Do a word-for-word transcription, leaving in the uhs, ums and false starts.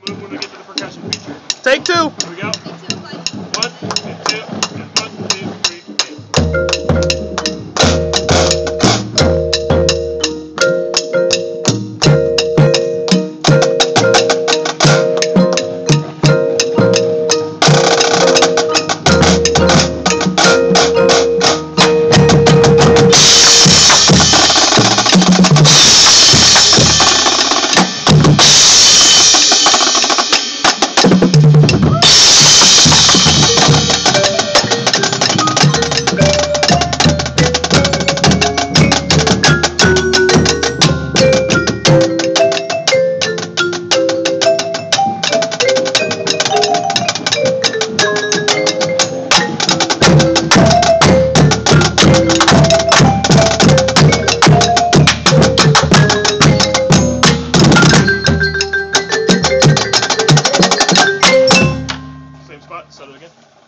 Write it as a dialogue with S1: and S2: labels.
S1: boom when we get to the percussion feature.
S2: Take two.
S1: Here we go. One, and two, and one, two, three, and same spot, start it again.